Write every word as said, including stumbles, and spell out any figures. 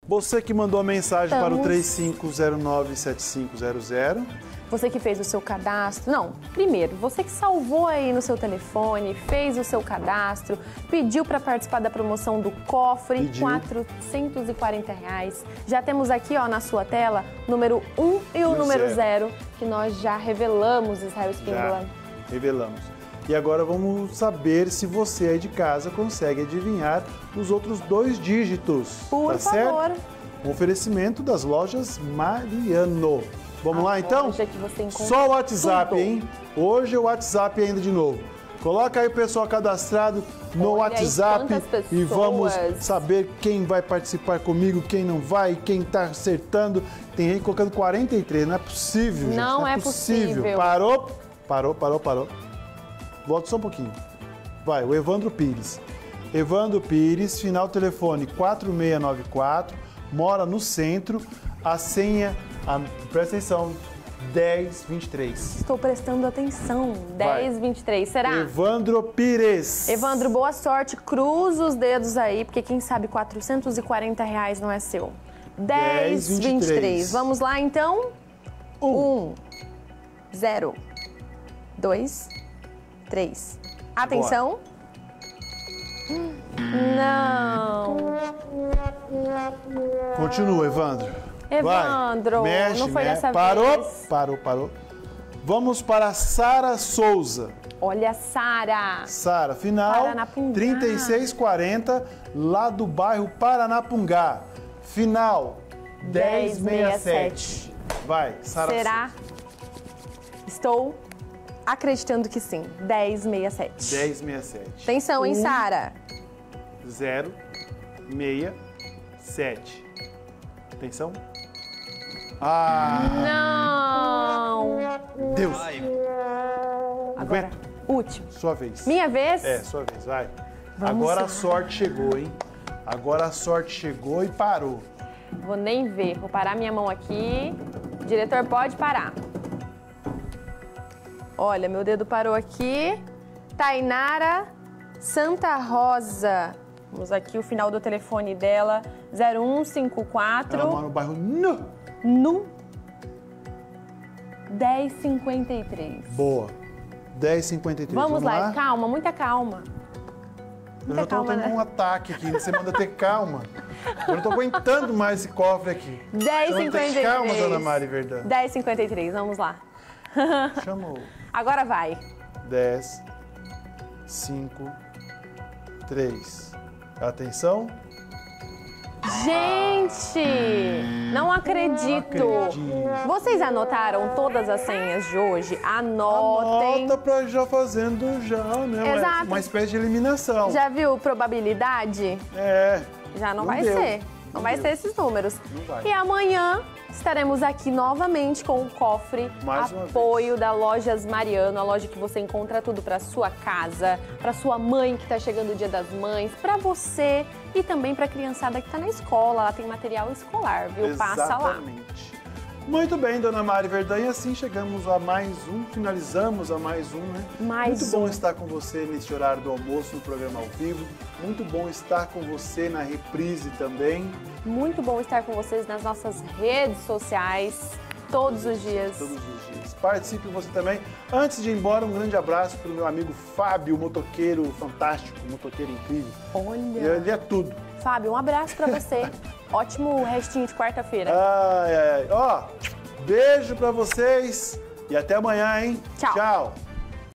Você que mandou a mensagem Estamos... para o três cinco zero nove, sete cinco zero zero. Você que fez o seu cadastro. Não, primeiro, você que salvou aí no seu telefone, fez o seu cadastro, pediu para participar da promoção do cofre, pediu. quatrocentos e quarenta reais. Já temos aqui, ó, na sua tela, número um e o, e o número zero, que nós já revelamos, Israel Espíndola. Já revelamos. E agora vamos saber se você aí de casa consegue adivinhar os outros dois dígitos. Por tá favor. Certo? Um oferecimento das lojas Mariano. Vamos A lá, então? loja que você encontra Só o WhatsApp, tudo. hein? Hoje o WhatsApp ainda de novo. Coloca aí o pessoal cadastrado no Olha WhatsApp aí, e vamos pessoas. saber quem vai participar comigo, quem não vai, quem tá acertando. Tem gente colocando quarenta e três, não é possível, gente. Não, Não é é possível. possível. Parou, parou, parou, parou. Volta só um pouquinho. Vai, o Evandro Pires. Evandro Pires, final telefone quatro seis nove quatro, mora no centro, a senha, a, presta atenção, dez vinte e três. Estou prestando atenção. dez vinte e três, será? Evandro Pires. Evandro, boa sorte. Cruza os dedos aí, porque quem sabe quatrocentos e quarenta reais não é seu. dez vinte e três. Vamos lá, então? um, zero, dois, três. Atenção. Não. Continua, Evandro. Evandro, Vai. Mexe, não foi mexe. dessa Parou, vez. parou, parou. Vamos para Sara Souza. Olha, Sara. Sara, final Paranapungá. trinta e seis quarenta, lá do bairro Paranapungá. Final dez sessenta e sete. Vai, Sara Será? Estou acreditando que sim. dez sessenta e sete. dez sessenta e sete. Atenção, hein, Sara? zero seis sete. Atenção. Ah! Não! Deus! Agora, Aguenta. último. Sua vez. Minha vez? É, sua vez, vai. Vamos Agora lá. a sorte chegou, hein? Agora a sorte chegou e parou. Vou nem ver. Vou parar minha mão aqui. O diretor, pode parar. Olha, meu dedo parou aqui. Tainara Santa Rosa. Vamos aqui o final do telefone dela. zero um cinco quatro. Ela mora no bairro Nu. No dez cinquenta e três. Boa. dez cinquenta e três. Vamos, Vamos lá, calma, muita calma. Eu Muita já tô calma, tendo né? um ataque aqui, você manda ter calma. Eu não tô aguentando mais esse cofre aqui. dez cinquenta e três. Calma, dona Mari Verdão. dez cinquenta e três, vamos lá. Chamou. Agora vai. dez, cinco, três. Atenção. Gente, não acredito. Não acredito. Vocês anotaram todas as senhas de hoje? Anotem. Anota pra já fazendo já, né? Exato. Uma espécie de eliminação. Já viu probabilidade? É. Já não, Não vai deu. ser. Não, Não vai deu. ser esses números. Não vai. E amanhã estaremos aqui novamente com o cofre Mais uma apoio da Lojas Mariano, a loja que você encontra tudo para sua casa, para sua mãe que está chegando o Dia das Mães, para você e também para a criançada que está na escola. Lá tem material escolar, viu? Passa lá. Exatamente. Muito bem, dona Mari Verdão, e assim chegamos a mais um, finalizamos a mais um, né? Mais Muito bom um. estar com você nesse horário do almoço, no programa ao vivo. Muito bom estar com você na reprise também. Muito bom estar com vocês nas nossas redes sociais, todos os dias. Todos os dias. Participe você também. Antes de ir embora, um grande abraço para o meu amigo Fábio, motoqueiro fantástico, motoqueiro incrível. Olha, Ele é tudo. Fábio, um abraço para você. Ótimo restinho de quarta-feira. Ai, ai, ai. Ó, beijo pra vocês e até amanhã, hein? Tchau. Tchau.